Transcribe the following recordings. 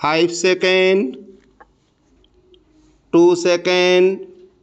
5 second, 2 second,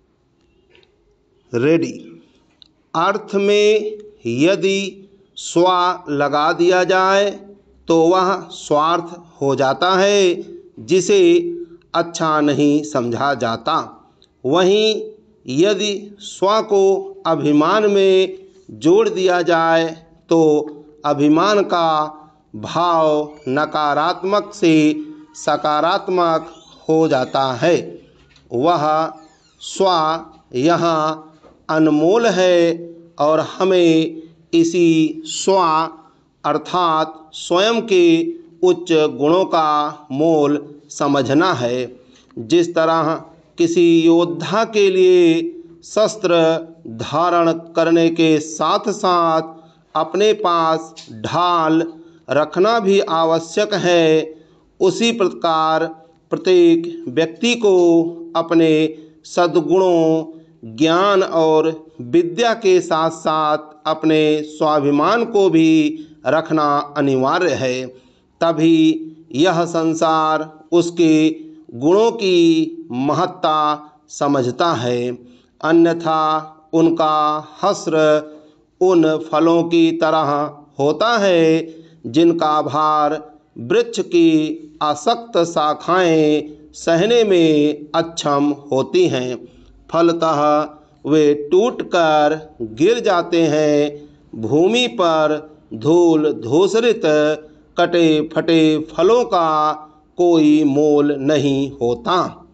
ready. अर्थ में यदि स्व लगा दिया जाए तो वह स्वार्थ हो जाता है, जिसे अच्छा नहीं समझा जाता। वहीं यदि स्व को अभिमान में जोड़ दिया जाए तो अभिमान का भाव नकारात्मक से सकारात्मक हो जाता है। वह स्व यहाँ अनमोल है और हमें इसी स्व अर्थात स्वयं के उच्च गुणों का मोल समझना है। जिस तरह किसी योद्धा के लिए शस्त्र धारण करने के साथ साथ अपने पास ढाल रखना भी आवश्यक है, उसी प्रकार प्रत्येक व्यक्ति को अपने सद्गुणों, ज्ञान और विद्या के साथ साथ अपने स्वाभिमान को भी रखना अनिवार्य है। तभी यह संसार उसके गुणों की महत्ता समझता है। अन्यथा उनका हश्र उन फलों की तरह होता है जिनका भार वृक्ष की आसक्त शाखाएं सहने में अक्षम होती हैं। फलतः वे टूटकर गिर जाते हैं। भूमि पर धूल धूसरित कटे फटे फलों का कोई मोल नहीं होता।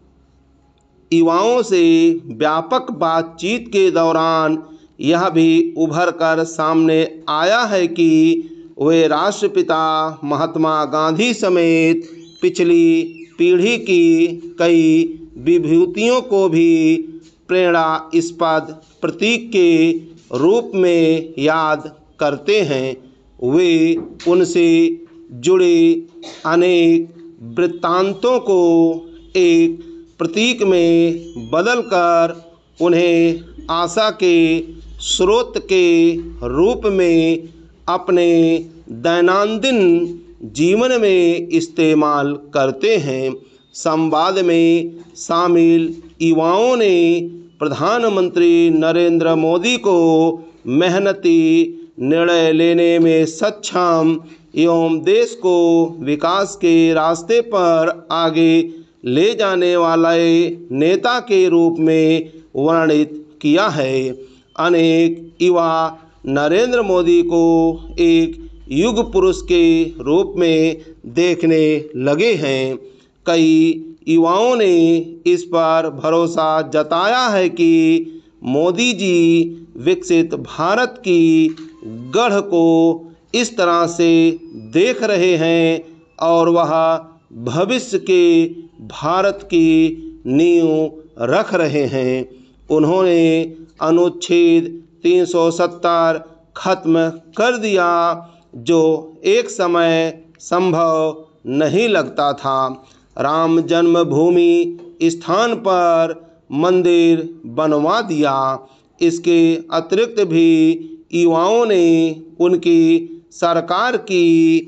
युवाओं से व्यापक बातचीत के दौरान यह भी उभर कर सामने आया है कि वे राष्ट्रपिता महात्मा गांधी समेत पिछली पीढ़ी की कई विभूतियों को भी प्रेरणास्पद प्रतीक के रूप में याद करते हैं। वे उनसे जुड़े अनेक वृत्तांतों को एक प्रतीक में बदलकर उन्हें आशा के स्रोत के रूप में अपने दैनंदिन जीवन में इस्तेमाल करते हैं। संवाद में शामिल युवाओं ने प्रधानमंत्री नरेंद्र मोदी को मेहनती निर्णय लेने में सक्षम एवं देश को विकास के रास्ते पर आगे ले जाने वाले नेता के रूप में वर्णित किया है। अनेक युवा नरेंद्र मोदी को एक युग पुरुष के रूप में देखने लगे हैं। कई युवाओं ने इस पर भरोसा जताया है कि मोदी जी विकसित भारत की गढ़ को इस तरह से देख रहे हैं और वह भविष्य के भारत की नींव रख रहे हैं। उन्होंने अनुच्छेद 370 खत्म कर दिया, जो एक समय संभव नहीं लगता था। राम जन्मभूमि स्थान पर मंदिर बनवा दिया। इसके अतिरिक्त भी युवाओं ने उनकी सरकार की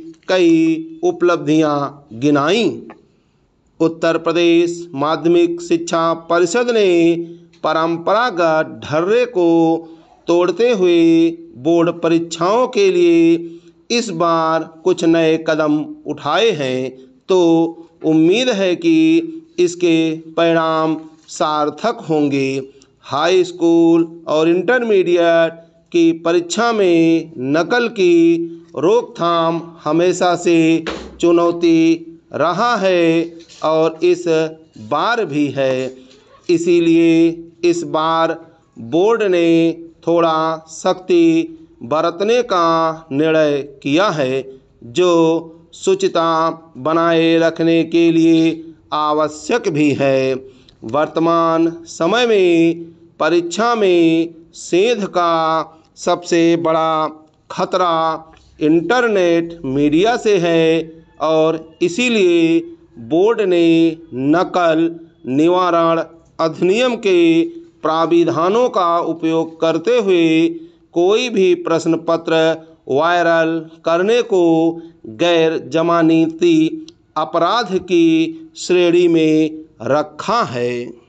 कई उपलब्धियां गिनाई। उत्तर प्रदेश माध्यमिक शिक्षा परिषद ने परंपरागत ढर्रे को तोड़ते हुए बोर्ड परीक्षाओं के लिए इस बार कुछ नए कदम उठाए हैं, तो उम्मीद है कि इसके परिणाम सार्थक होंगे। हाई स्कूल और इंटरमीडिएट की परीक्षा में नकल की रोकथाम हमेशा से चुनौती रहा है और इस बार भी है। इसीलिए इस बार बोर्ड ने थोड़ा सख्ती बरतने का निर्णय किया है, जो शुचिता बनाए रखने के लिए आवश्यक भी है। वर्तमान समय में परीक्षा में सेंध का सबसे बड़ा खतरा इंटरनेट मीडिया से है और इसीलिए बोर्ड ने नकल निवारण अधिनियम के प्राविधानों का उपयोग करते हुए कोई भी प्रश्न पत्र वायरल करने को गैर जमानती अपराध की श्रेणी में रखा है।